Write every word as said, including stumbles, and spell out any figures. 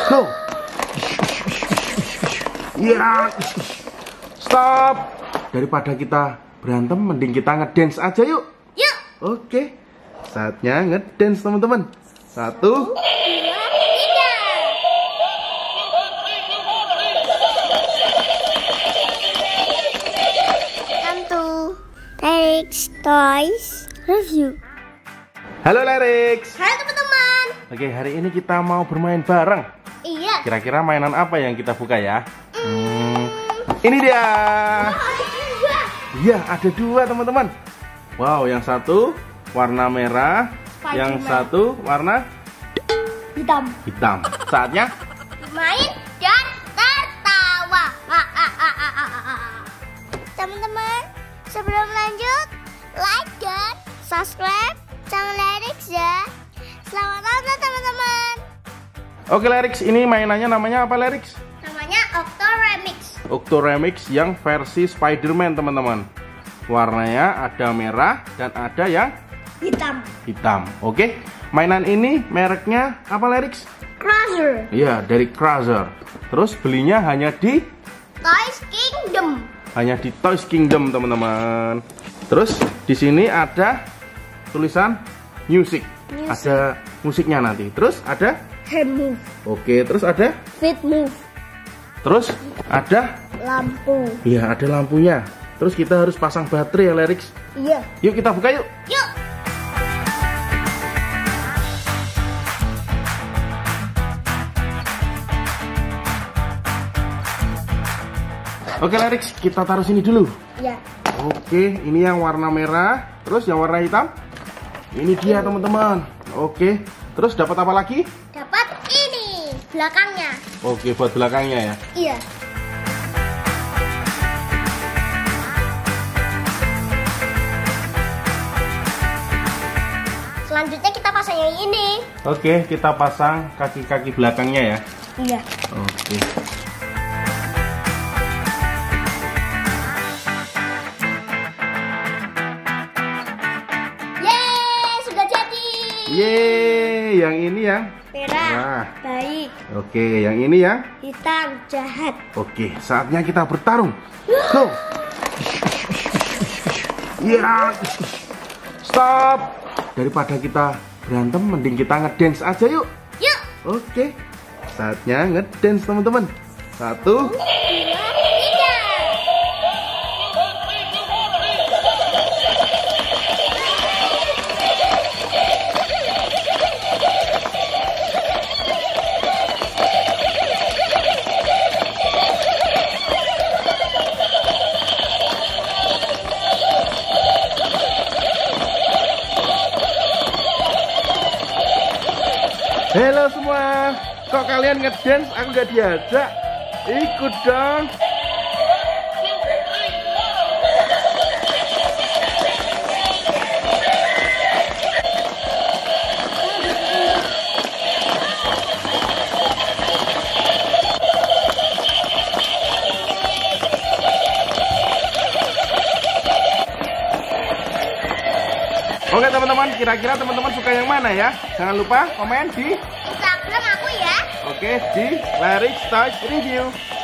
Go. Ya. Stop. Daripada kita berantem, mending kita ngedance aja yuk. Yuk. Oke. Saatnya ngedance teman-teman. Satu. Dua, tiga. Come to Eric's Toys Review. Halo Lerix. Halo teman-teman. Oke, hari ini kita mau bermain bareng. Iya. Kira-kira mainan apa yang kita buka ya? Hmm, ini dia. Iya, ada dua teman-teman. Wow, yang satu warna merah, Spiderman. yang satu warna Hitam. hitam. Saatnya Main dan tertawa. Teman-teman, sebelum lanjut, like dan subscribe channel Lerix ya. Selamat nonton teman-teman. Oke Lerix, ini mainannya namanya apa Lerix? Namanya Octo Remix. Octo Remix yang versi Spiderman teman-teman. Warnanya ada merah dan ada yang Hitam. hitam. Oke, mainan ini mereknya apa Lerix? Crusher. Iya, dari Crusher. Terus belinya hanya di Toys Kingdom. hanya di Toys Kingdom teman-teman. Terus di sini ada tulisan music. Music. Ada musiknya nanti. Terus ada Hand move. oke, terus ada Feet move. terus ada Lampu. iya, ada lampunya. Terus kita harus pasang baterai ya Lerix. Iya. Yuk kita buka yuk. Yuk. Oke Lerix, kita taruh sini dulu. Iya. Oke, ini yang warna merah. Terus yang warna hitam. Ini dia teman-teman. Oke, terus dapat apa lagi? Dapat ini belakangnya. Oke, buat belakangnya ya. Iya. Selanjutnya kita pasang yang ini. Oke, kita pasang kaki-kaki belakangnya ya. Iya. Oke. Yeay, sudah jadi. Yeay, yang ini yang Merah. Wah. Baik. Oke, yang ini yang Hitam. Jahat. Oke, saatnya kita bertarung. Go. Ya. Stop. Daripada kita berantem, mending kita ngedance aja yuk. Yuk. Oke. Saatnya ngedance teman-teman. Satu. Dua, tiga. Halo semua. Kok kalian ngedance? Aku gak diajak. Ikut dong. Oke teman-teman, kira-kira teman-teman suka yang mana ya? Jangan lupa komen di Instagram aku ya. Oke, di Lerix Toys Review.